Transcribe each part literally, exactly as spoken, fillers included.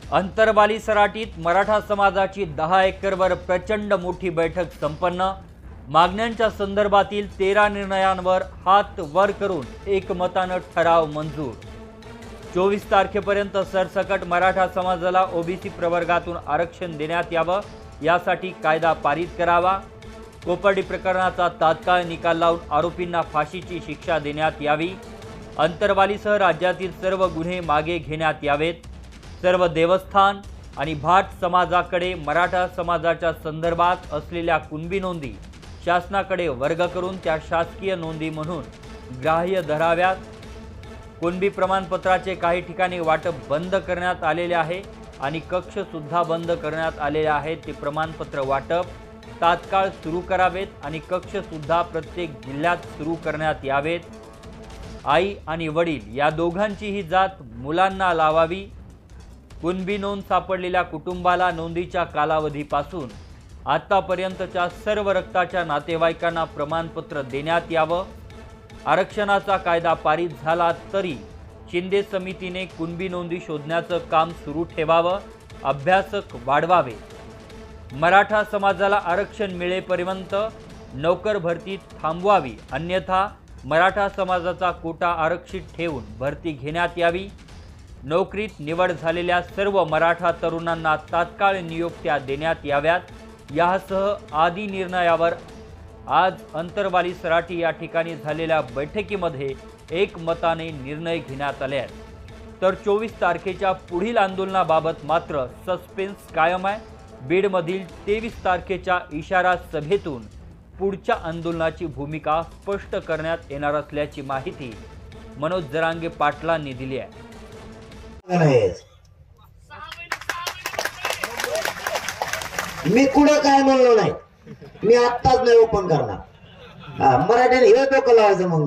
अंतरवाली सराटीत मराठा समाजाची दहा एकरवर प्रचंड मोठी बैठक संपन्न। मागण्यांच्या संदर्भातील तेरा निर्णयांवर हात वर करून एकमतानं ठराव मंजूर। चोवीस तारखेपर्यंत सरसकट मराठा समाजाला ओबीसी प्रवर्गातून आरक्षण देण्यात यावं, यासाठी कायदा पारित करावा। कोपर्डी प्रकरणाचा तात्काळ निकाल लावून आरोपींना फाशीची शिक्षा देण्यात यावी। अंतरवालीसह राज्यातील सर्व गुन्हे मागे घेण्यात यावेत। सर्व देवस्थान आणि भाट समाजाकडे मराठा समाजाच्या संदर्भात असलेल्या कुणबी नोंदी शासनाकडे वर्ग करून त्या शासकीय नोंदी म्हणून ग्राह्य धराव्यात। कुणबी प्रमाणपत्राचे काही ठिकाणी वाटप बंद करण्यात आलेले आहे आणि कक्ष सुद्धा बंद करण्यात आलेले आहेत। ते प्रमाणपत्र वाटप तात्काळ सुरू करावेत आणि कक्ष सुद्धा प्रत्येक जिल्ह्यात सुरू करण्यात यावेत। आई आणि वडील या दोघांचीही जात मुलांना लावावी। कुणबी नोंद सापडलेल्या कुटुंबाला नोंदीच्या कालावधीपासून आतापर्यंतच्या सर्व रक्ताच्या नातेवाईकांना प्रमाणपत्र देण्यात यावं। आरक्षणाचा कायदा पारित झाला तरी शिंदे समितीने कुणबी नोंदी शोधण्याचं काम सुरू ठेवावं, अभ्यासक वाढवावे। मराठा समाजाला आरक्षण मिळेपर्यंत नोकर भरती थांबवावी, अन्यथा मराठा समाजाचा कोटा आरक्षित ठेवून भरती घेण्यात यावी। नोकरीत निवड झालेल्या सर्व मराठा तरुणांना तात्काळ नियुक्त्या देण्यात याव्यात। यासह आदी निर्णयावर आज अंतरवाली सराटी या ठिकाणी झालेल्या बैठकीमध्ये एकमताने निर्णय घेण्यात आले आहेत। तर चोवीस तारखेच्या पुढील आंदोलनाबाबत मात्र सस्पेन्स कायम आहे। बीडमधील तेवीस तारखेच्या इशारा सभेतून पुढच्या आंदोलनाची भूमिका स्पष्ट करण्यात येणार असल्याची माहिती मनोज जरांगे पाटलांनी दिली आहे। मी कुठं काय म्हणलो नाही, मी आत्ताच नाही ओपन करणार। मराठीने हे डोकं लावायचं मग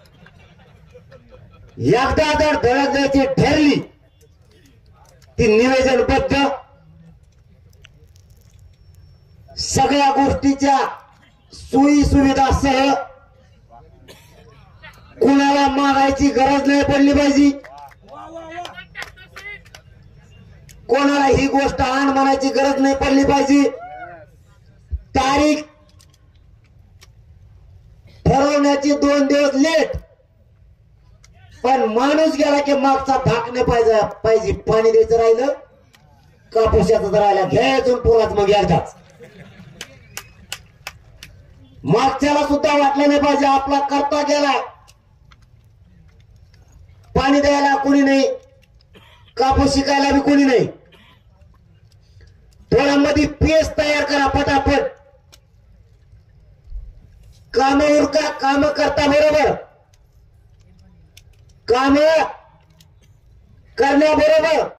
एकदा जर धडक द्यायची ठरली ती निवेदनबद्ध सगळ्या गोष्टीच्या सोयी सुविधासह कुणाला मागायची गरज नाही पडली पाहिजे, कोणाला ही गोष्ट आण म्हणायची गरज नाही पडली पाहिजे। तारीख ठरवण्याची दोन दिवस लेट, पण माणूस गेला की मागचा धाक नाही पाहिजे पाहिजे पाणी द्यायचं राहिलं, कापूसाचं राहिला घ्यायचं पुराच मग एकदाच। मागच्याला सुद्धा वाटलं नाही पाहिजे आपला करता गेला, पाणी द्यायला कोणी नाही, कापूस शिकायला बी कोणी नाही। थोड्यामध्ये पेस्ट तयार करा पटापट, काम उरका, काम करता बरोबर, काम करण्याबरोबर